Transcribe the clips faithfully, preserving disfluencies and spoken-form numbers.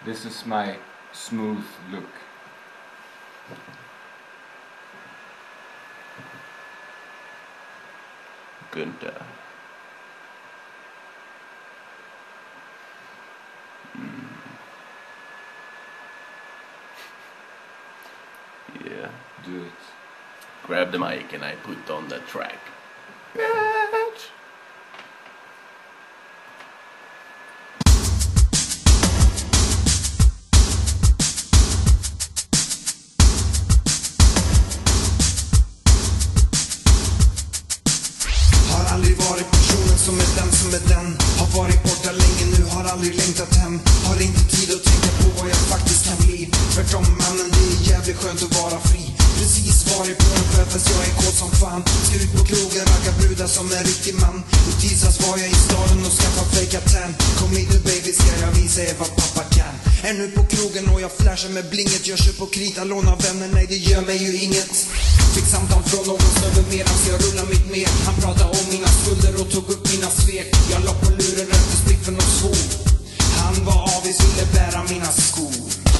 This is my smooth look. Günther. Mm. Yeah. Do it. Grab the mic and I put on the track. Har aldrig varit personen som är den som är den. Har varit borta länge nu, har aldrig längtat hem. Har inte tid att tänka på vad jag faktiskt kan bli. Tvärtom mannen, det är jävligt skönt att vara fri. Precis varit på en kväll fast jag är kåt som fan. Ska ut på krogen, ragga brudar som en riktig man. I tisdags var jag i staden och skaffade fake tan. Kom hit nu baby, ska jag visa er vad pappa kan. Är nu på krogen och jag flashar med blinget. Jag kör på krita, lånar vänner, nej det gör mig ju inget. Fick samtal från någon snubbe medan jag rullar mitt med. Han pratade om mina skulder och tog upp mina svek. Jag la på luren, rökte spliffen och svor. Han var avis, ville bära mina skor.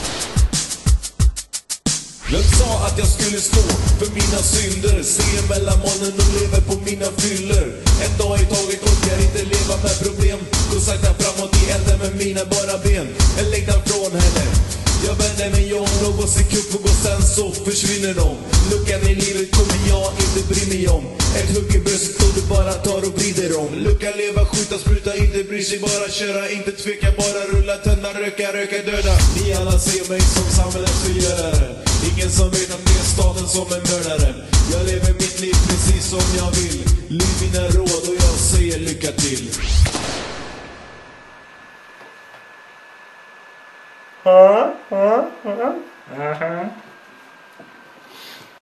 Jag sa att jag skulle stå för mina synder. Se mellan molnen och lever på mina fyller. En dag i taget orkar inte leva med problem. Gå sakta framåt i elden med mina bara ben. En längtan från henne. Jag vänder mig om, någon sekund får gå, sen så försvinner de. Luckan i livet kommer jag inte bry mig om. Ett hugg i bröstet och du bara tar och vrider om. Lucka, leva, skjuta, spruta, inte bry sig, bara köra. Inte tveka, bara rulla, tända, röka, röka, döda. Ni alla ser mig som samhällets förgörare. Ingen som vet att det är staden som är mördare. Jag lever mitt liv precis som jag vill. Lyv mina råd och jag säger lycka till. Uh-huh. Uh-huh. Uh-huh.